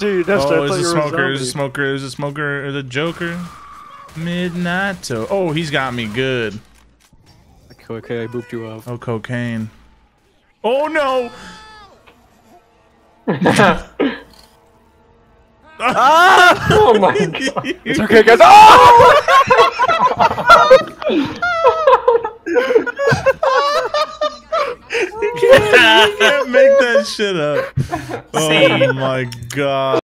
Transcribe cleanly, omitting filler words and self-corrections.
Dude, Nesta, Oh, I thought is you a were smoker, a is a zombie. smoker, is a smoker, is a joker? Midnight. Oh, he's got me good. Okay, I booped you off. Oh, cocaine. Oh, no! Ah! Oh my god. It's okay, guys. Oh! You can't make that shit up. Oh my god.